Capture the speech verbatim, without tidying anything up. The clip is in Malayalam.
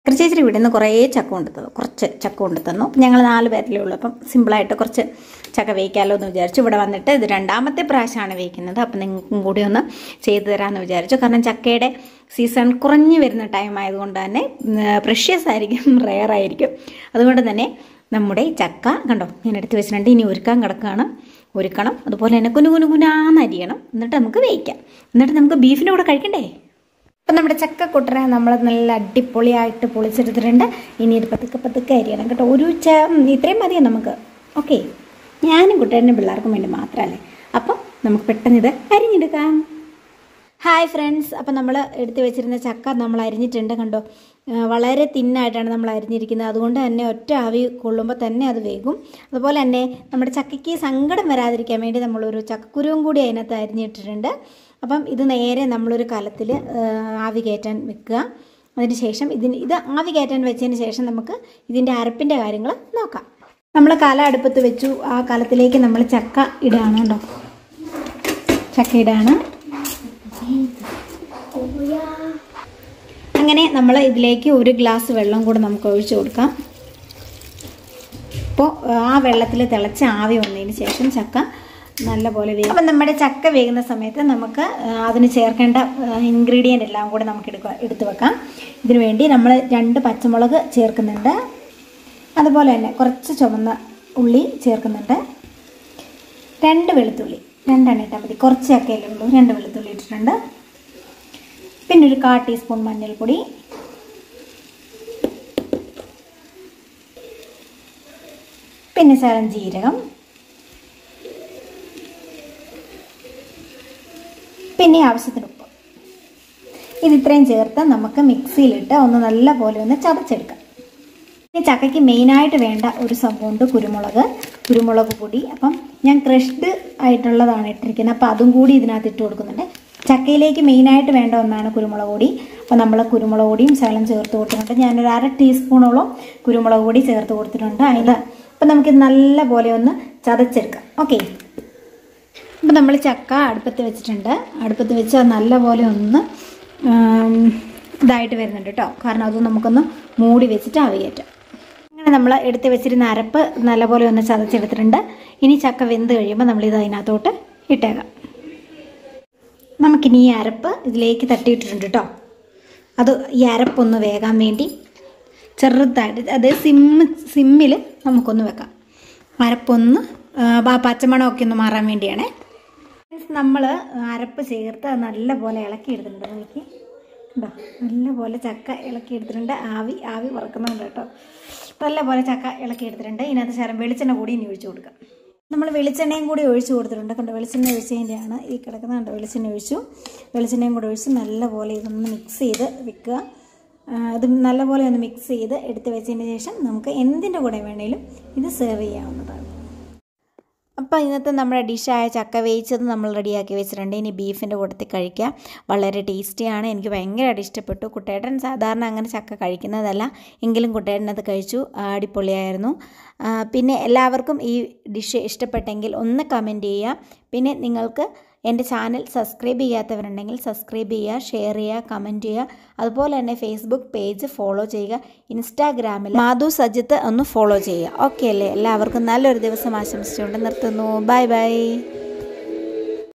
ചേച്ചി വീട്ടിൽ നിന്ന് കുറേ ചക്ക കൊണ്ട് തന്നു, കുറച്ച് ചക്ക കൊണ്ട് തന്നു. അപ്പം ഞങ്ങൾ നാല് പേരിലേ ഉള്ളൂ. അപ്പം സിമ്പിളായിട്ട് കുറച്ച് ചക്ക വേവിക്കാമല്ലോ എന്ന് വിചാരിച്ചു. ഇവിടെ വന്നിട്ട് ഇത് രണ്ടാമത്തെ പ്രാവശ്യമാണ് വേവിക്കുന്നത്. അപ്പം നിങ്ങൾക്കും കൂടി ഒന്ന് ചെയ്തു തരാമെന്ന് വിചാരിച്ചു. കാരണം ചക്കയുടെ സീസൺ കുറഞ്ഞു വരുന്ന ടൈം ആയതുകൊണ്ട് തന്നെ പ്രഷ്യസ് ആയിരിക്കും, റെയർ ആയിരിക്കും. അതുകൊണ്ട് തന്നെ നമ്മുടെ ചക്ക കണ്ടോ ഞാൻ എടുത്ത് വെച്ചിട്ടുണ്ട്. ഇനി ഒരുക്കാൻ കിടക്കുകയാണ്, ഒരുക്കണം. അതുപോലെ തന്നെ കുനു കുനു കുനാന്ന് അരിയണം. എന്നിട്ട് നമുക്ക് വേവിക്കാം. എന്നിട്ട് നമുക്ക് ബീഫിൻ്റെ കൂടെ കഴിക്കണ്ടേ. അപ്പം നമ്മുടെ ചക്ക കുട്ടനെ നമ്മൾ നല്ല അടിപൊളിയായിട്ട് പൊളിച്ചെടുത്തിട്ടുണ്ട്. ഇനി ഇത് പതുക്കെ പതുക്കെ അരിയണം കേട്ടോ. ഒരു ച ഇത്രയും മതിയോ നമുക്ക്. ഓക്കെ, ഞാനും കുട്ടനും പിള്ളേർക്കും വേണ്ടി മാത്രമല്ലേ. അപ്പം നമുക്ക് പെട്ടെന്ന് ഇത് അരിഞ്ഞെടുക്കാം. ഹായ് ഫ്രണ്ട്സ്, അപ്പം നമ്മൾ എടുത്ത് വെച്ചിരുന്ന ചക്ക നമ്മൾ അരിഞ്ഞിട്ടുണ്ട് കണ്ടോ. വളരെ തിന്നായിട്ടാണ് നമ്മൾ അരിഞ്ഞിരിക്കുന്നത്. അതുകൊണ്ട് തന്നെ ഒറ്റ ആവി കൊള്ളുമ്പോൾ തന്നെ അത് വേകും. അതുപോലെ തന്നെ നമ്മുടെ ചക്കയ്ക്ക് സങ്കടം വരാതിരിക്കാൻ വേണ്ടി നമ്മളൊരു ചക്കക്കുരുവും കൂടി അതിനകത്ത് അരിഞ്ഞിട്ടിട്ടുണ്ട്. അപ്പം ഇത് നേരെ നമ്മളൊരു കലത്തിൽ ആവി കയറ്റാൻ വെക്കുക. അതിന് ശേഷം ഇതിന് ഇത് ആവി കയറ്റാൻ വെച്ചതിന് ശേഷം നമുക്ക് ഇതിൻ്റെ അരപ്പിൻ്റെ കാര്യങ്ങൾ നോക്കാം. നമ്മൾ കല അടുപ്പത്ത് വെച്ചു. ആ കലത്തിലേക്ക് നമ്മൾ ചക്ക ഇടുകയാണ് കേട്ടോ. ചക്ക ഇടുകയാണ്. അങ്ങനെ നമ്മൾ ഇതിലേക്ക് ഒരു ഗ്ലാസ് വെള്ളം കൂടെ നമുക്ക് ഒഴിച്ചു കൊടുക്കാം. അപ്പോൾ ആ വെള്ളത്തിൽ തിളച്ച് ആവി വന്നതിന് ശേഷം ചക്ക നല്ലപോലെ വേകും. അപ്പം നമ്മുടെ ചക്ക വേകുന്ന സമയത്ത് നമുക്ക് അതിന് ചേർക്കേണ്ട ഇൻഗ്രീഡിയൻ്റ് എല്ലാം കൂടെ നമുക്ക് എടുക്കുക എടുത്ത് വെക്കാം. ഇതിനു വേണ്ടി നമ്മൾ രണ്ട് പച്ചമുളക് ചേർക്കുന്നുണ്ട്. അതുപോലെ തന്നെ കുറച്ച് ചുവന്ന ഉള്ളി ചേർക്കുന്നുണ്ട്. രണ്ട് വെളുത്തുള്ളി, രണ്ടെണ്ണം ഇട്ടാൽ മതി, കുറച്ച് ചക്കയല്ലേ ഉള്ളൂ. രണ്ട് വെളുത്തുള്ളി ഇട്ടിട്ടുണ്ട്. പിന്നെ ഒരു കാ ടീസ്പൂൺ മഞ്ഞൾപ്പൊടി, പിന്നെ ശകലം ജീരകം, പിന്നെ ആവശ്യത്തിന് ഉപ്പ്. ഇത് ഇത്രയും ചേർത്ത് നമുക്ക് മിക്സിയിലിട്ട് ഒന്ന് നല്ല പോലെ ഒന്ന് ചതച്ചെടുക്കാം. ഈ ചക്കയ്ക്ക് മെയിനായിട്ട് വേണ്ട ഒരു സംഭവമുണ്ട്, കുരുമുളക് കുരുമുളക് പൊടി. അപ്പം ഞാൻ ക്രഷ്ഡ് ആയിട്ടുള്ളതാണ് ഇട്ടിരിക്കുന്നത്. അപ്പോൾ അതും കൂടി ഇതിനകത്ത് ഇട്ട് കൊടുക്കുന്നുണ്ട്. ചക്കയിലേക്ക് മെയിനായിട്ട് വേണ്ട ഒന്നാണ് കുരുമുളക് പൊടി. അപ്പോൾ നമ്മൾ കുരുമുളക് പൊടിയും ശകലം ചേർത്ത് കൊടുത്തിട്ടുണ്ട്. ഞാനൊരു അര ടീസ്പൂണോളം കുരുമുളക് പൊടി ചേർത്ത് കൊടുത്തിട്ടുണ്ട് അതിൽ. അപ്പം നമുക്കിത് നല്ല പോലെ ഒന്ന് ചതച്ചെടുക്കാം. ഓക്കെ, അപ്പം നമ്മൾ ചക്ക അടുപ്പത്ത് വെച്ചിട്ടുണ്ട്. അടുപ്പത്ത് വെച്ച് അത് നല്ലപോലെ ഒന്ന് ഇതായിട്ട് വരുന്നുണ്ട് കേട്ടോ. കാരണം അത് നമുക്കൊന്ന് മൂടി വെച്ചിട്ട് ആവി കയറ്റാം. അങ്ങനെ നമ്മൾ എടുത്ത് വെച്ചിരുന്ന അരപ്പ് നല്ലപോലെ ഒന്ന് ചതച്ചെടുത്തിട്ടുണ്ട്. ഇനി ചക്ക വെന്ത് കഴിയുമ്പോൾ നമ്മളിത് അതിനകത്തോട്ട് ഇട്ടേക്കാം. നമുക്കിനി ഈ അരപ്പ് ഇതിലേക്ക് തട്ടിയിട്ടിട്ടുണ്ട് കേട്ടോ. അത് ഈ അരപ്പൊന്ന് വേകാൻ വേണ്ടി ചെറുതായിട്ട് അത് സിമ്മ് സിമ്മിൽ നമുക്കൊന്ന് വെക്കാം. അരപ്പൊന്ന് പച്ചമണമൊക്കെ ഒന്ന് മാറാൻ വേണ്ടിയാണേ. നമ്മൾ അരപ്പ് ചേർത്ത് നല്ലപോലെ ഇളക്കിയെടുത്തിട്ടുണ്ട്. എനിക്ക് ഉണ്ടോ നല്ലപോലെ ചക്ക ഇളക്കിയെടുത്തിട്ടുണ്ട്. ആവി ആവി പറക്കുന്നുണ്ട് കേട്ടോ. നല്ലപോലെ ചക്ക ഇളക്കിയെടുത്തിട്ടുണ്ട്. ഇതിനകത്ത് ശരം വെളിച്ചെണ്ണ കൂടി ഇനി ഒഴിച്ചു കൊടുക്കാം. നമ്മൾ വെളിച്ചെണ്ണയും കൂടി ഒഴിച്ചു കൊടുത്തിട്ടുണ്ട് കണ്ടോ. വെളിച്ചെണ്ണ ഒഴിച്ചതിൻ്റെയാണ് ഈ കിടക്കുന്നുണ്ട്. വെളിച്ചെണ്ണ ഒഴിച്ചു, വെളിച്ചെണ്ണയും കൂടി ഒഴിച്ച് നല്ലപോലെ ഇതൊന്ന് മിക്സ് ചെയ്ത് വെക്കുക. ഇത് നല്ലപോലെ ഒന്ന് മിക്സ് ചെയ്ത് എടുത്ത് വെച്ചതിന് ശേഷം നമുക്ക് എന്തിൻ്റെ കൂടെ വേണേലും ഇത് സെർവ് ചെയ്യാവുന്നതാണ്. അപ്പോൾ ഇന്നത്തെ നമ്മുടെ ഡിഷായ ചക്ക വേവിച്ചത് നമ്മൾ റെഡിയാക്കി വെച്ചിട്ടുണ്ട്. ഇനി ബീഫിൻ്റെ കൂട്ടത്തിൽ കഴിക്കാം. വളരെ ടേസ്റ്റിയാണ്. എനിക്ക് ഭയങ്കരമായിട്ട് ഇഷ്ടപ്പെട്ടു. കുട്ടേട്ടൻ സാധാരണ അങ്ങനെ ചക്ക കഴിക്കുന്നതല്ല, എങ്കിലും കുട്ടേട്ടൻ അത് കഴിച്ചു. അടിപൊളിയായിരുന്നു. പിന്നെ എല്ലാവർക്കും ഈ ഡിഷ് ഇഷ്ടപ്പെട്ടെങ്കിൽ ഒന്ന് കമൻറ്റ് ചെയ്യുക. പിന്നെ നിങ്ങൾക്ക് എൻ്റെ ചാനൽ സബ്സ്ക്രൈബ് ചെയ്യാത്തവരുണ്ടെങ്കിൽ സബ്സ്ക്രൈബ് ചെയ്യുക, ഷെയർ ചെയ്യുക, കമൻറ്റ് ചെയ്യുക. അതുപോലെ തന്നെ ഫേസ്ബുക്ക് പേജ് ഫോളോ ചെയ്യുക. ഇൻസ്റ്റാഗ്രാമിൽ മാധു സജിത്ത് ഒന്ന് ഫോളോ ചെയ്യുക. ഓക്കെ അല്ലേ? എല്ലാവർക്കും നല്ലൊരു ദിവസം ആശംസിച്ചുകൊണ്ട് നിർത്തുന്നു. Bye by.